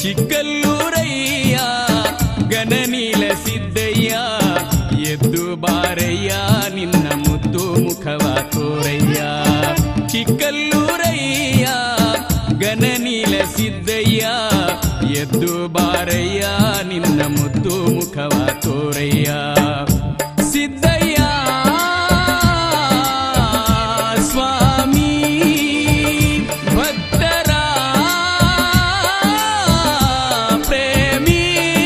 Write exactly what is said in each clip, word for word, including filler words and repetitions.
ಚಿಕ್ಕಲ್ಲೂರಯ್ಯ ಗಣನೀಲ ಸಿದ್ದಯ್ಯ ಎದ್ದು ಬಾರಯ್ಯ ನಿನ್ನ ಮುದ್ದು ಮುಖವ ತೋರಯ್ಯ. ಚಿಕ್ಕಲ್ಲೂರಯ್ಯ ಗಣನೀಲ ಸಿದ್ದಯ್ಯ ಎದ್ದು ಬಾರಯ್ಯ ನಿನ್ನ ಮುದ್ದು ಮುಖವ ತೋರಯ್ಯ. ಸಿದ್ದಯ್ಯ ಸ್ವಾಮಿ ಭಕ್ತರ ಪ್ರೇಮಿ.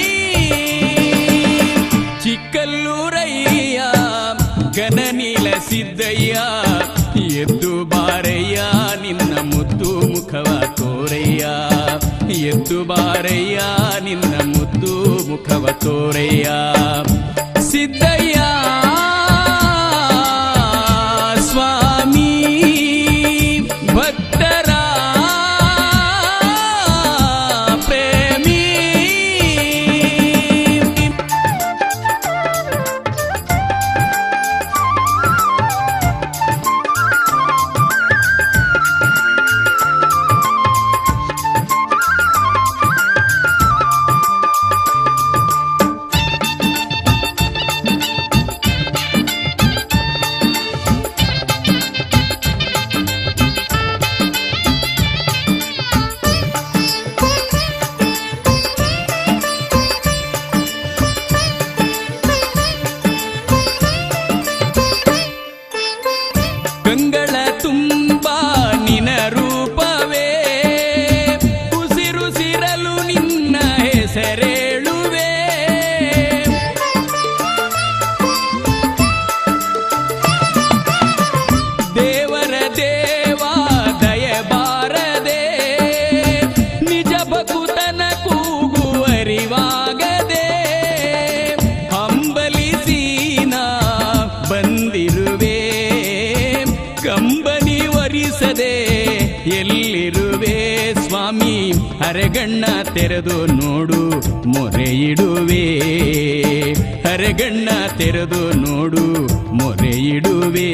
ಚಿಕ್ಕಲ್ಲೂರಯ್ಯ ಗಣನೀಲ ಸಿದ್ದಯ್ಯ ಎದ್ದು ಬಾರಯ್ಯ ನಿನ್ನ ಮುದ್ದು ಮುಖವ ತೋರಯ್ಯ. ಎದ್ದು ಬಾರಯ್ಯ ನಿನ್ನ ಮುದ್ದು ಮುಖವ ತೋರಯ್ಯ. ಸಿದ್ದಯ್ಯ ಸ್ವಾಮಿ ಭಕ್ತರ ಪ್ರೇಮಿ. ಗಂಗಳ ತುಂಬ ನಿನ ರೂಪವೇ ಉಸಿರುಸಿರಲು ನಿನ್ನ ಹೆಸರೇಳುವೆ. ದೇವರ ದೇವ ದಯಬಾರದೆ ನಿಜ ಭಕುತನ ಕೂಗುವರಿವಾಗದೆ ಹಂಬಲಿಸೀನ ಬಂದಿರುವೆ. ಕಂಬನಿ ವರಿಸದೆ ಎಲ್ಲಿರುವೆ ಸ್ವಾಮಿ ಹರಗಣ್ಣ ತೆರೆದು ನೋಡು ಮೊರೆಯಿಡುವೆ. ಹರಗಣ್ಣ ತೆರೆದು ನೋಡು ಮೊರೆಯಿಡುವೆ.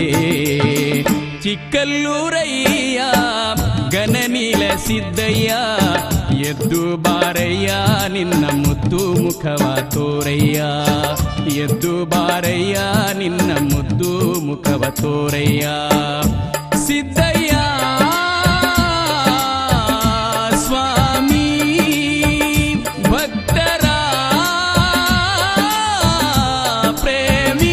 ಚಿಕ್ಕಲ್ಲೂರಯ್ಯ ಗಣನೀಲ ಸಿದ್ದಯ್ಯ ಎದ್ದು ಬಾರಯ್ಯ ನಿನ್ನ ಮುದ್ದು ಮುಖವ ತೋರಯ್ಯ. ಎದ್ದು ಬಾರಯ್ಯ ನಿನ್ನ ಮುದ್ದು ಮುಖವ ತೋರಯ್ಯ. ಸಿದ್ದಯ್ಯ ಸ್ವಾಮಿ ಭಕ್ತರ ಪ್ರೇಮಿ.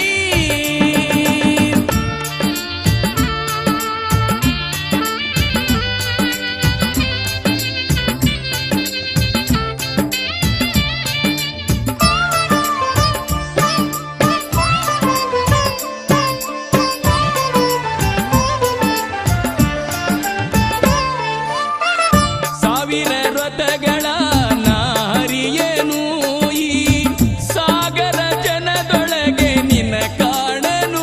ಸಾವಿರ ವ್ರತಗಳ ನಾರಿಯನು ಈ ಸಾಗರ ಜನದೊಳಗೆ ನಿನ್ನ ಕಾಣನು.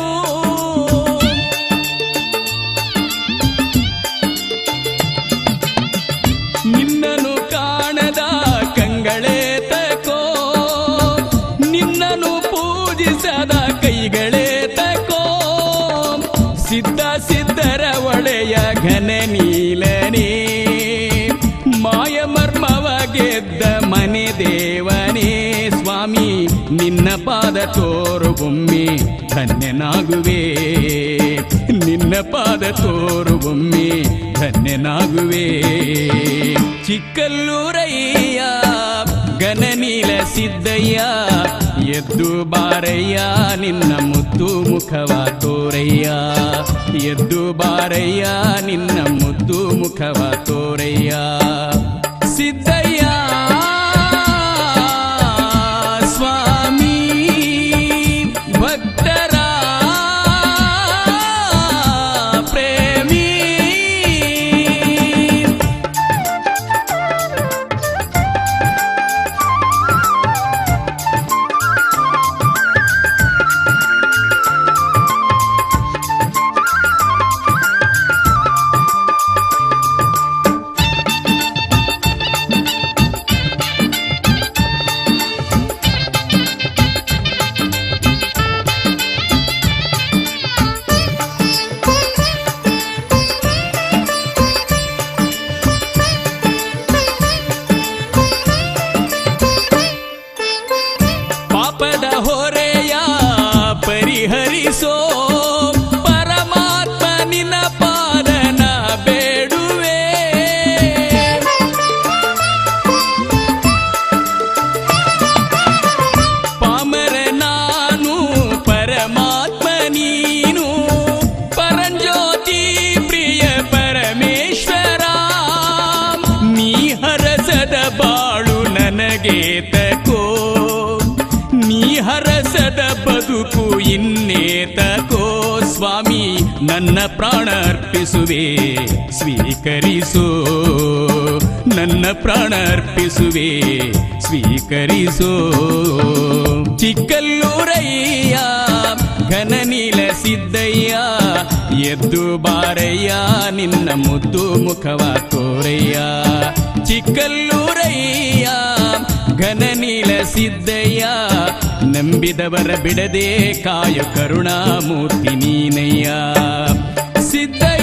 ನಿನ್ನನು ಕಾಣದ ಕಂಗಳೇ ತಕೋ ನಿನ್ನನು ಪೂಜಿಸದ ಕೈಗಳೇ ತಕೋ. ಸಿದ್ಧ ಸಿದ್ಧರ ಒಡೆಯ ಘನ ನೀಲನೇ ಮಾಯ ಮರ್ಮವ ಗೆದ್ದ ಮನೆ ದೇವನೇ ಸ್ವಾಮಿ ನಿನ್ನ ಪಾದ ತೋರು ಒಮ್ಮೆ ಧನ್ಯನಾಗುವೆ. ನಿನ್ನ ಪಾದ ತೋರು ಒಮ್ಮೆ ಧನ್ಯನಾಗುವೆ. ಚಿಕ್ಕಲ್ಲೂರಯ್ಯ ಗಣನೀಲ ಸಿದ್ದಯ್ಯ ಎದ್ದು ಬಾರಯ್ಯ ನಿನ್ನ ಮುದ್ದು ಮುಖವ ತೋರಯ್ಯ. ಎದ್ದು ಬಾರಯ್ಯ ನಿನ್ನ ಮುದ್ದು ಮುಖವ ತೋರಯ್ಯ. ಸಿದ್ದಯ್ಯ ಸ್ವಾಮಿ ಭಕ್ತರ ಪ್ರೇಮಿ. ಬದುಕು ಇನ್ನೇತಕೋ ಸ್ವಾಮಿ ನನ್ನ ಪ್ರಾಣ ಅರ್ಪಿಸುವೆ ಸ್ವೀಕರಿಸೋ ನನ್ನ ಪ್ರಾಣ ಅರ್ಪಿಸುವೆ ಸ್ವೀಕರಿಸೋ ಚಿಕ್ಕಲ್ಲೂರಯ್ಯ ಘನನೀಲ ಸಿದ್ದಯ್ಯ ಎದ್ದು ಬಾರಯ್ಯ ನಿನ್ನ ಮುದ್ದು ಮುಖವ ತೋರಯ್ಯ ಚಿಕ್ಕಲ್ಲೂರಯ್ಯ ಘನನೀಲ ಸಿದ್ದಯ್ಯ ನಂಬಿದವರ ಬಿಡದೆ ಕಾಯ ಕರುಣಾಮೂರ್ತಿ ನೀನಯ್ಯ ಸಿದ್ದ